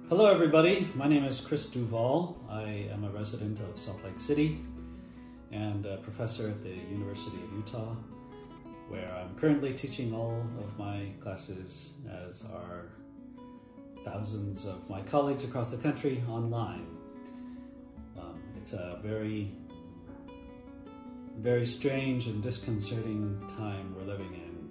Hello everybody, my name is Chris Duval. I am a resident of Salt Lake City and a professor at the University of Utah, where I'm currently teaching all of my classes, as are thousands of my colleagues across the country, online. It's a very strange and disconcerting time we're living in.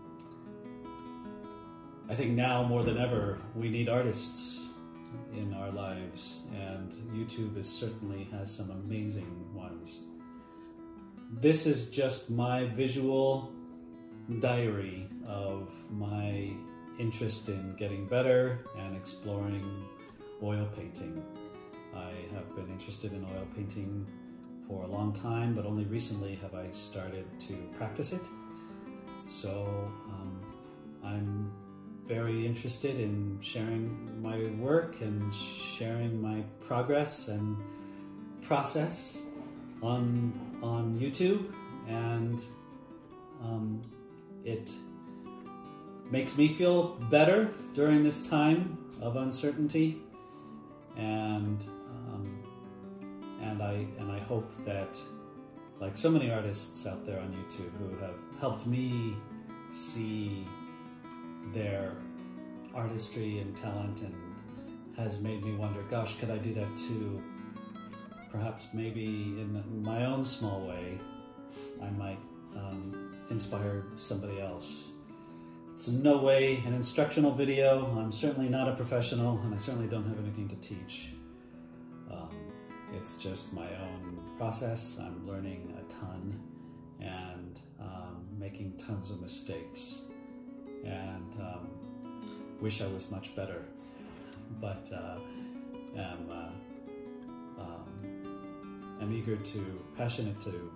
I think now more than ever we need artists in our lives, and YouTube certainly has some amazing ones. This is just my visual diary of my interest in getting better and exploring oil painting. I have been interested in oil painting for a long time, but only recently have I started to practice it. So I'm very interested in sharing my work and sharing my progress and process on YouTube, and it makes me feel better during this time of uncertainty, and I hope that, like so many artists out there on YouTube who have helped me see their artistry and talent and has made me wonder, gosh, could I do that too? Perhaps maybe in my own small way, I might inspire somebody else. It's in no way an instructional video. I'm certainly not a professional, and I certainly don't have anything to teach. It's just my own process. I'm learning a ton and making tons of mistakes, and wish I was much better, but I'm eager to, passionate to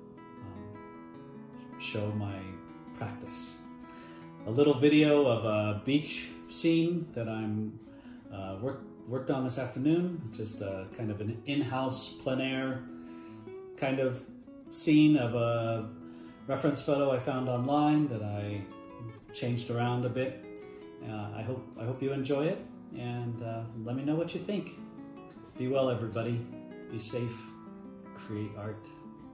show my practice. A little video of a beach scene that I'm worked on this afternoon, just a kind of an in-house plein air kind of scene of a reference photo I found online that I changed around a bit. I hope you enjoy it, and let me know what you think. Be well, everybody. Be safe. Create art.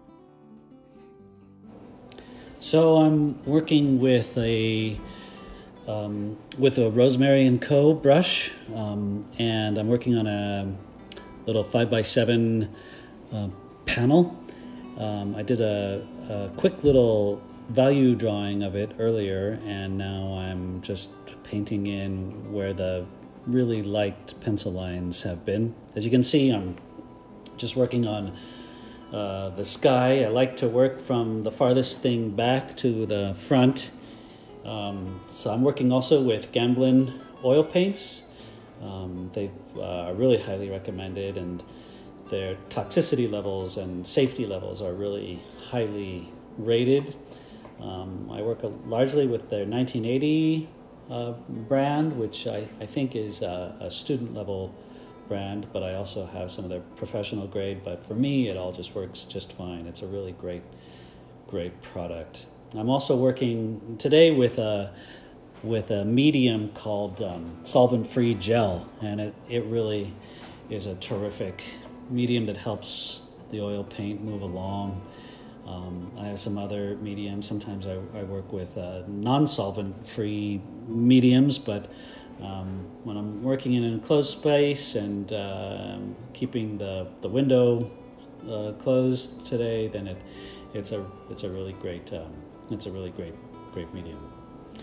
So I'm working with a Rosemary & Co. brush, and I'm working on a little 5x7 panel. I did a quick little value drawing of it earlier, and now I'm just painting in where the really light pencil lines have been. As you can see, I'm just working on the sky. I like to work from the farthest thing back to the front. So I'm working also with Gamblin oil paints. They are really highly recommended, and their toxicity levels and safety levels are really highly rated. I work largely with their 1980 brand, which I think is a student level brand, but I also have some of their professional grade. But for me, it all just works just fine. It's a really great product. I'm also working today with a medium called solvent-free gel, and it really is a terrific medium that helps the oil paint move along. I have some other mediums. Sometimes I work with non-solvent-free mediums, but when I'm working in an enclosed space and keeping the window closed today, then it's a really great medium.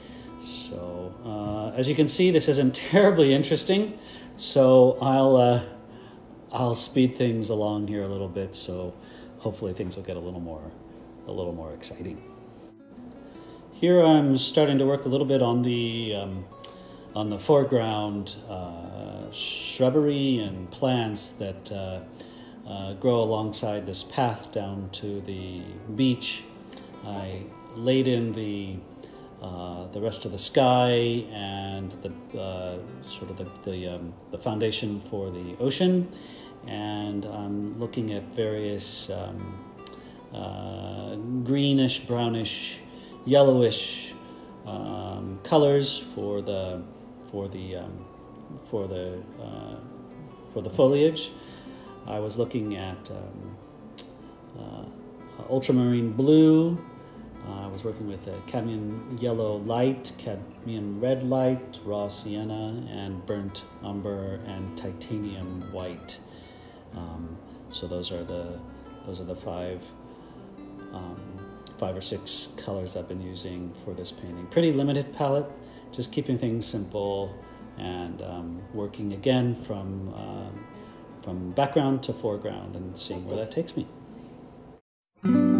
So as you can see, this isn't terribly interesting, so I'll speed things along here a little bit, so hopefully things will get a little more exciting. Here I'm starting to work a little bit on the foreground shrubbery and plants that grow alongside this path down to the beach. I laid in the rest of the sky and the foundation for the ocean, and I'm looking at various greenish, brownish, yellowish colors for the for the foliage. I was looking at ultramarine blue. I was working with a cadmium yellow light, cadmium red light, raw sienna, and burnt umber and titanium white. So those are the five or six colors I've been using for this painting. Pretty limited palette, just keeping things simple and working again from background to foreground and seeing where that takes me.